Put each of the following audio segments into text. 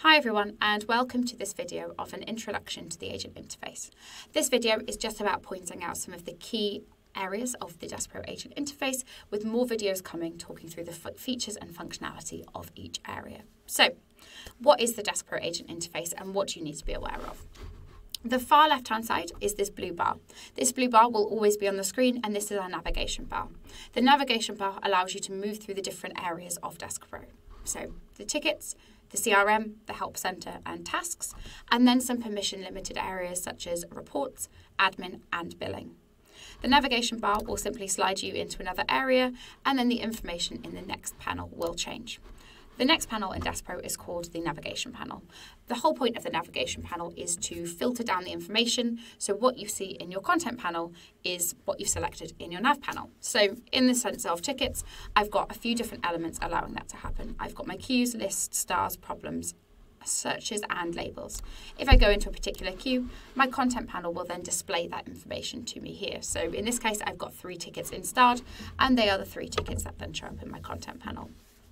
Hi everyone, and welcome to this video of an introduction to the agent interface. This video is just about pointing out some of the key areas of the Deskpro agent interface, with more videos coming talking through the features and functionality of each area. So, what is the Deskpro agent interface and what do you need to be aware of? The far left-hand side is this blue bar. This blue bar will always be on the screen, and this is our navigation bar. The navigation bar allows you to move through the different areas of Deskpro. So, the tickets, the CRM, the help center and tasks, and then some permission limited areas such as reports, admin and billing. The navigation bar will simply slide you into another area, and then the information in the next panel will change. The next panel in Deskpro is called the navigation panel. The whole point of the navigation panel is to filter down the information, so what you see in your content panel is what you've selected in your nav panel. So in the sense of tickets, I've got a few different elements allowing that to happen. I've got my queues, lists, stars, problems, searches and labels. If I go into a particular queue, my content panel will then display that information to me here. So in this case, I've got 3 tickets in starred, and they are the 3 tickets that then show up in my content panel.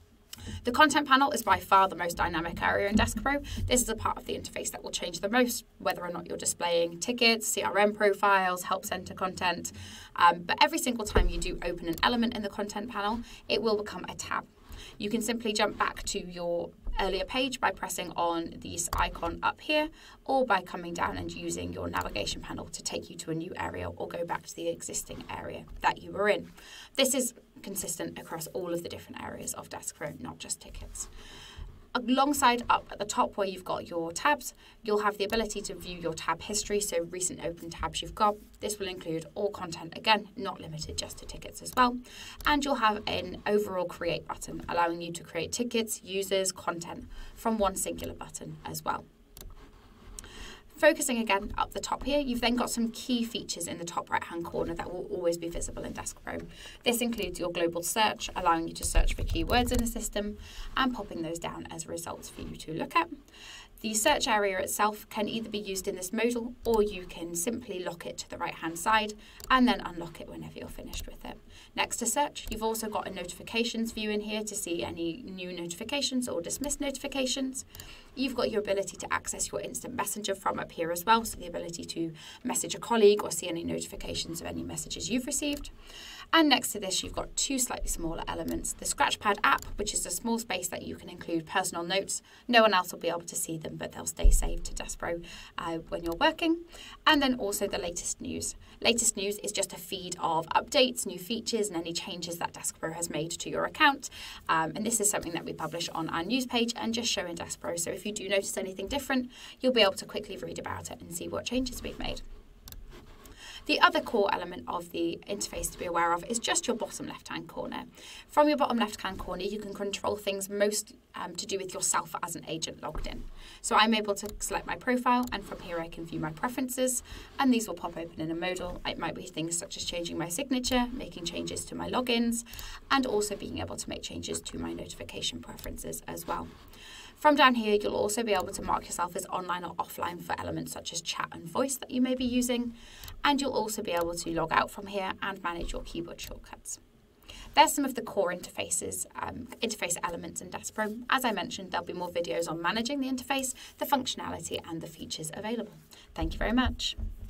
The content panel is by far the most dynamic area in Deskpro. This is a part of the interface that will change the most, whether or not you're displaying tickets, CRM profiles, help center content. But every single time you do open an element in the content panel, it will become a tab. You can simply jump back to your earlier page by pressing on this icon up here, or by coming down and using your navigation panel to take you to a new area or go back to the existing area that you were in. This is consistent across all of the different areas of Deskpro, not just tickets. Alongside up at the top where you've got your tabs, you'll have the ability to view your tab history, so recent open tabs you've got. This will include all content, again, not limited just to tickets as well. And you'll have an overall create button, allowing you to create tickets, users, content from one singular button as well. Focusing again up the top here, you've then got some key features in the top right-hand corner that will always be visible in Deskpro. This includes your global search, allowing you to search for keywords in the system and popping those down as results for you to look at. The search area itself can either be used in this modal, or you can simply lock it to the right-hand side and then unlock it whenever you're finished with it. Next to search, you've also got a notifications view in here to see any new notifications or dismissed notifications. You've got your ability to access your instant messenger from up here as well, so the ability to message a colleague or see any notifications of any messages you've received. And next to this, you've got 2 slightly smaller elements. The Scratchpad app, which is a small space that you can include personal notes. No one else will be able to see them, but they'll stay saved to Deskpro when you're working. And then also the latest news. Latest news is just a feed of updates, new features, and any changes that Deskpro has made to your account. And this is something that we publish on our news page and just show in Deskpro. So if you do notice anything different, you'll be able to quickly read about it and see what changes we've made. The other core element of the interface to be aware of is just your bottom left-hand corner. From your bottom left-hand corner, you can control things most to do with yourself as an agent logged in. So I'm able to select my profile, and from here I can view my preferences, and these will pop open in a modal. It might be things such as changing my signature, making changes to my logins, and also being able to make changes to my notification preferences as well. From down here, you'll also be able to mark yourself as online or offline for elements such as chat and voice that you may be using. And you'll also be able to log out from here and manage your keyboard shortcuts. There's some of the core interface elements in Deskpro. As I mentioned, there'll be more videos on managing the interface, the functionality and the features available. Thank you very much.